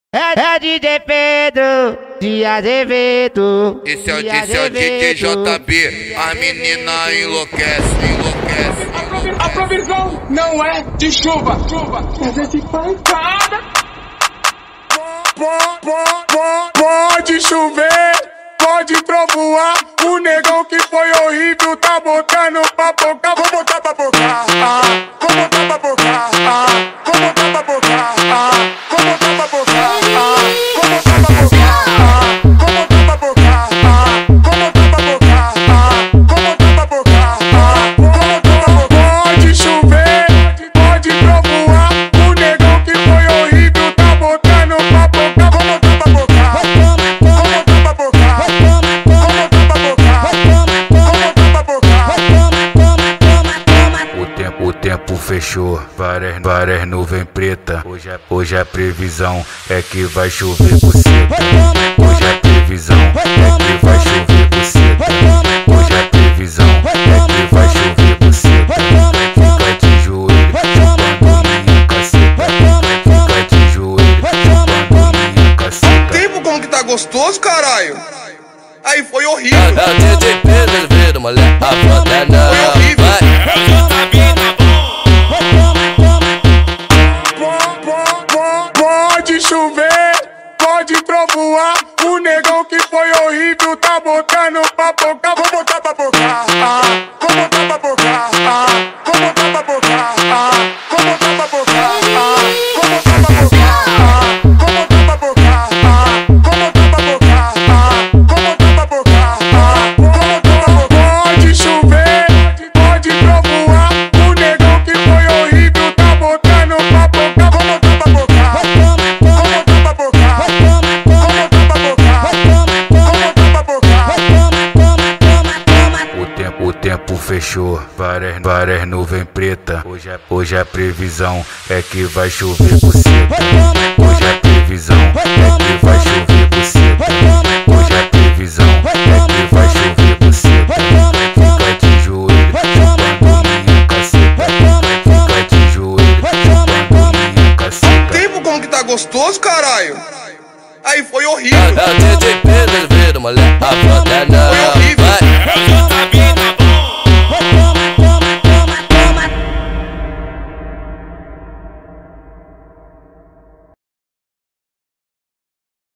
É DJ Pedro de Azevedo. Esse é o DJ JB, a menina enlouquece. A provisão não é de chuva, mas é de pancada. Pode chover, pode trovoar. O negão que foi horrível tá botando pra boca. Vou botar pra boca, vou botar pra boca, vou botar pra boca, vou botar pra boca, vou botar pra boca, vou botar pra boca, vou botar pra boca, vou botar pra boca. Pode chover, pode trovoar. O negão que foi horrível tá botando pra boca. Vou botar pra boca, vou botar pra boca, vou botar pra boca, vou botar pra boca. O tempo fechou, várias nuvens preta. Hoje a previsão é que vai chover buceta. Hoje a previsão é que vai chover buceta. Hoje a previsão é que vai chover buceta. Fica de joelho, chupando minha caceta. Fica de joelho, chupando minha caceta. Tempo como que tá gostoso, caralho? Aí foi horrível. É o DJ Pedro, moleque, a foda é não. Foi horrível. Pode chover, pode trovoar. O negão que foi horrível tá botando pra boca. Vou botar pra boca, vou botar pra boca, vou botar pra boca, vou botar pra boca, vou botar pra boca, vou botar pra boca, vou botar pra boca, vou botar pra boca. Pode chover, pode trovoar. O negão que foi horrível tá botando pra boca. Vou botar pra boca, O tempo fechou, várias nuvens preta. Hoje a previsão é que vai chover buceta. Hoje a previsão é que vai chover buceta. Hoje a previsão é que vai chover buceta. Fica de joelho, chupando minha caceta. Fica de joelho, chupando minha caceta. Tempo como que tá gostoso, caralho? Aí foi horrível. É o DJ Pedro, moleque, a foda é não.